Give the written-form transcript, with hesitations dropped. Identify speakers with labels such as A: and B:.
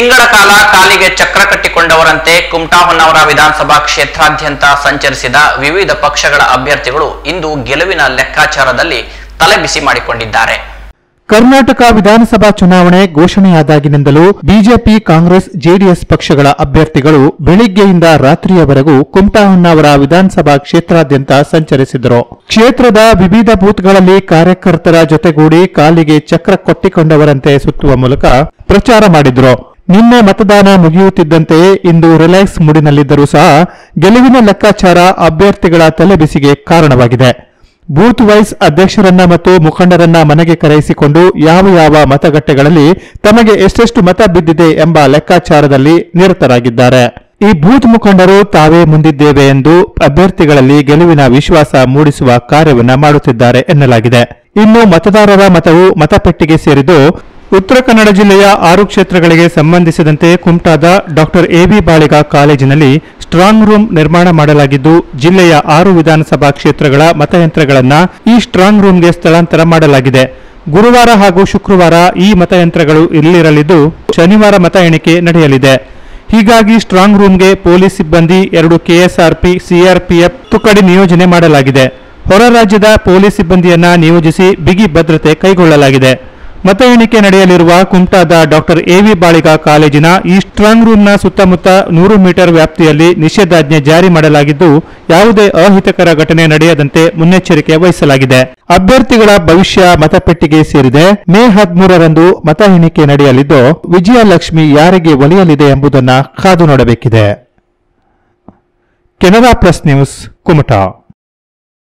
A: ತಿಂಗಳ ಕಾಲ ಕಾಲಿಗೆ ಚಕ್ರ ಕಟ್ಟಿಕೊಂಡವರಂತೆ ಕುಮಟಾ ಹೊನ್ನಾವರ ವಿಧಾನಸಭಾ ಕ್ಷೇತ್ರಾದ್ಯಂತ ಸಂಚರಿಸಿದ ವಿವಿಧ ಪಕ್ಷಗಳ ಅಭ್ಯರ್ಥಿಗಳು ಇಂದು ಗೆಲುವಿನ ಲೆಕ್ಕಾಚಾರದಲ್ಲಿ ತಲೆಬಿಸಿ ಮಾಡಿಕೊಂಡಿದ್ದಾರೆ.
B: ಕರ್ನಾಟಕ ವಿಧಾನಸಭಾ ಚುನಾವಣೆ ಘೋಷಣೆಯಾದಾಗಿನಿಂದಲೂ ಬಿಜೆಪಿ, ಕಾಂಗ್ರೆಸ್, ಜೆಡಿಎಸ್ ಪಕ್ಷಗಳ ಅಭ್ಯರ್ಥಿಗಳು ಬೆಳಿಗ್ಗೆಯಿಂದ ರಾತ್ರಿಯವರೆಗೂ ಕುಮಟಾ ಹೊನ್ನಾವರ ವಿಧಾನಸಭಾ ಕ್ಷೇತ್ರಾದ್ಯಂತ ಸಂಚರಿಸಿದರು. ಕ್ಷೇತ್ರದ ವಿವಿಧ ಬೂತ್ಗಳಲ್ಲಿ ಕಾರ್ಯಕರ್ತರ ಜೊತೆಗೂಡಿ ಕಾಲಿಗೆ ಚಕ್ರ ಕೊಟ್ಟಿಕೊಂಡವರಂತೆ ಸುತ್ತುವ ಮೂಲಕ ಪ್ರಚಾರ ಮಾಡಿದ್ರು. ನಿನ್ನೆ ಮತದಾನ ಮುಗಿಯುತ್ತಿದ್ದಂತೆಯೇ ಇಂದು ರಿಲ್ಯಾಕ್ಸ್ ಮೂಡಿನಲ್ಲಿದ್ದರೂ ಸಹ ಗೆಲುವಿನ ಲೆಕ್ಕಾಚಾರ ಅಭ್ಯರ್ಥಿಗಳ ತಲೆಬಿಸಿಗೆ ಕಾರಣವಾಗಿದೆ. ಬೂತ್ ವೈಸ್ ಅಧ್ಯಕ್ಷರನ್ನ ಮತ್ತು ಮುಖಂಡರನ್ನ ಮನೆಗೆ ಕರೆಯಿಸಿಕೊಂಡು ಯಾವ ಮತಗಟ್ಟೆಗಳಲ್ಲಿ ತಮಗೆ ಎಷ್ಟೆಷ್ಟು ಮತ ಬಿದ್ದಿದೆ ಎಂಬ ಲೆಕ್ಕಾಚಾರದಲ್ಲಿ ನಿರತರಾಗಿದ್ದಾರೆ. ಈ ಬೂತ್ ಮುಖಂಡರು ತಾವೇ ಮುಂದಿದ್ದೇವೆ ಎಂದು ಅಭ್ಯರ್ಥಿಗಳಲ್ಲಿ ಗೆಲುವಿನ ವಿಶ್ವಾಸ ಮೂಡಿಸುವ ಕಾರ್ಯವನ್ನ ಮಾಡುತ್ತಿದ್ದಾರೆ ಎನ್ನಲಾಗಿದೆ. ಇನ್ನು ಮತದಾರರ ಮತವು ಮತಪೆಟ್ಟಿಗೆ ಸೇರಿದ್ದು ಉತ್ತರ ಕನ್ನಡ ಜಿಲ್ಲೆಯ 6 ಕ್ಷೇತ್ರಗಳಿಗೆ ಸಂಬಂಧಿಸಿದಂತೆ ಕುಮಟಾದ ಡಾಕ್ಟರ್ ಎಬಿ ಬಾಳಿಗ ಕಾಲೇಜಿನಲ್ಲಿ ಸ್ಟ್ರಾಂಗ್ ರೂಮ್ ನಿರ್ಮಾಣ ಮಾಡಲಾಗಿದ್ದು, ಜಿಲ್ಲೆಯ 6 ವಿಧಾನಸಭಾ ಕ್ಷೇತ್ರಗಳ ಮತಯಂತ್ರಗಳನ್ನು ಈ ಸ್ಟ್ರಾಂಗ್ ರೂಮ್ಗೆ ಸ್ಥಳಾಂತರ ಮಾಡಲಾಗಿದೆ. ಗುರುವಾರ ಹಾಗೂ ಶುಕ್ರವಾರ ಈ ಮತಯಂತ್ರಗಳು ಇಲ್ಲಿರಲಿದ್ದು, ಶನಿವಾರ ಮತ ಎಣಿಕೆ ನಡೆಯಲಿದೆ. ಹೀಗಾಗಿ ಸ್ಟ್ರಾಂಗ್ ರೂಮ್ಗೆ ಪೊಲೀಸ್ ಸಿಬ್ಬಂದಿ, 2 ಕೆಎಸ್ಆರ್ಪಿ, ಸಿಆರ್ಪಿಎಫ್ ತುಕಡಿ ನಿಯೋಜನೆ ಮಾಡಲಾಗಿದೆ. ಹೊರ ರಾಜ್ಯದ ಪೊಲೀಸ್ ಸಿಬ್ಬಂದಿಯನ್ನ ನಿಯೋಜಿಸಿ ಬಿಗಿ ಭದ್ರತೆ ಕೈಗೊಳ್ಳಲಾಗಿದೆ. ಮತ ಎಣಿಕೆ ನಡೆಯಲಿರುವ ಕುಮಟಾದ ಡಾಕ್ಟರ್ ಎವಿ ಬಾಳಿಗ ಕಾಲೇಜಿನ ಈ ಸ್ಟ್ರಾಂಗ್ ರೂಮ್ನ ಸುತ್ತಮುತ್ತ 100 ಮೀಟರ್ ವ್ಯಾಪ್ತಿಯಲ್ಲಿ ನಿಷೇಧಾಜ್ಞೆ ಜಾರಿ ಮಾಡಲಾಗಿದ್ದು, ಯಾವುದೇ ಅಹಿತಕರ ಘಟನೆ ನಡೆಯದಂತೆ ಮುನ್ನೆಚ್ಚರಿಕೆ ವಹಿಸಲಾಗಿದೆ. ಅಭ್ಯರ್ಥಿಗಳ ಭವಿಷ್ಯ ಮತಪೆಟ್ಟಿಗೆ ಸೇರಿದೆ. ಮೇ 13ರಂದು ಮತ ಎಣಿಕೆ ನಡೆಯಲಿದ್ದು, ವಿಜಯಲಕ್ಷ್ಮಿ ಯಾರಿಗೆ ಒಲಿಯಲಿದೆ ಎಂಬುದನ್ನು ಕಾದು ನೋಡಬೇಕಿದೆ. Canara press news, Kumta.